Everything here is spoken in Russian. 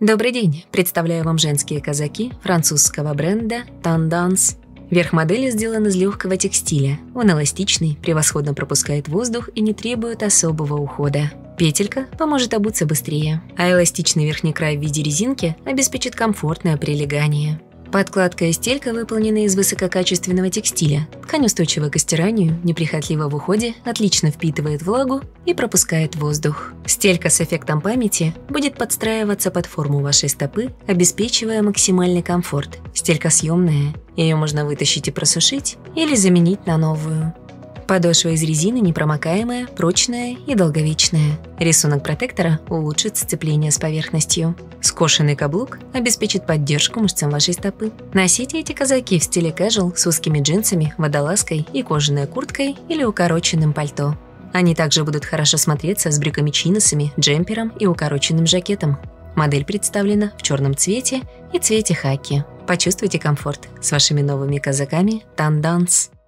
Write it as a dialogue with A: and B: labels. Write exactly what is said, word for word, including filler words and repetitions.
A: Добрый день! Представляю вам женские казаки французского бренда Tendance. Верх модели сделан из легкого текстиля. Он эластичный, превосходно пропускает воздух и не требует особого ухода. Петелька поможет обуться быстрее, а эластичный верхний край в виде резинки обеспечит комфортное прилегание. Подкладка и стелька выполнены из высококачественного текстиля. Ткань устойчива к стиранию, неприхотлива в уходе, отлично впитывает влагу и пропускает воздух. Стелька с эффектом памяти будет подстраиваться под форму вашей стопы, обеспечивая максимальный комфорт. Стелька съемная, ее можно вытащить и просушить или заменить на новую. Подошва из резины непромокаемая, прочная и долговечная. Рисунок протектора улучшит сцепление с поверхностью. Скошенный каблук обеспечит поддержку мышцам вашей стопы. Носите эти казаки в стиле casual с узкими джинсами, водолазкой и кожаной курткой или укороченным пальто. Они также будут хорошо смотреться с брюками-чиносами, джемпером и укороченным жакетом. Модель представлена в черном цвете и цвете хаки. Почувствуйте комфорт с вашими новыми казаками Tendance.